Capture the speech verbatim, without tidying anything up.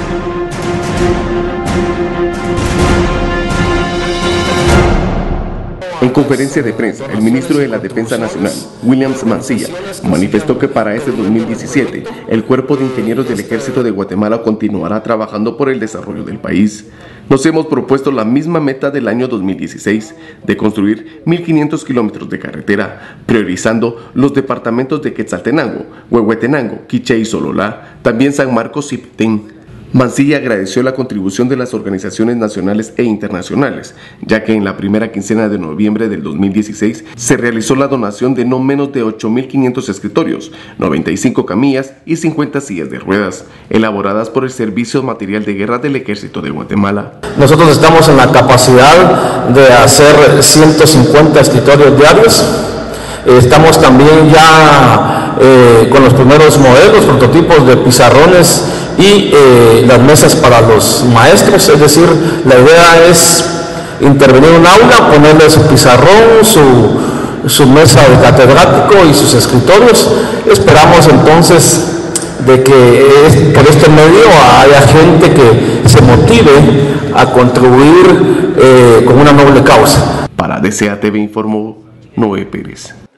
En conferencia de prensa, el ministro de la Defensa Nacional, William Mancilla, manifestó que para este dos mil diecisiete, el Cuerpo de Ingenieros del Ejército de Guatemala continuará trabajando por el desarrollo del país. Nos hemos propuesto la misma meta del año dos mil dieciséis, de construir mil quinientos kilómetros de carretera, priorizando los departamentos de Quetzaltenango, Huehuetenango, Quiché y Sololá, también San Marcos y Petén. Mancilla agradeció la contribución de las organizaciones nacionales e internacionales, ya que en la primera quincena de noviembre del dos mil dieciséis se realizó la donación de no menos de ocho mil quinientos escritorios, noventa y cinco camillas y cincuenta sillas de ruedas, elaboradas por el Servicio Material de Guerra del Ejército de Guatemala. Nosotros estamos en la capacidad de hacer ciento cincuenta escritorios diarios. Estamos también ya eh, con los primeros modelos, prototipos de pizarrones y eh, las mesas para los maestros, es decir, la idea es intervenir en un aula, ponerle su pizarrón, su, su mesa de catedrático y sus escritorios. Esperamos entonces de que es, por este medio haya gente que se motive a contribuir eh, con una noble causa. Para D C A T V informó Noé Pérez.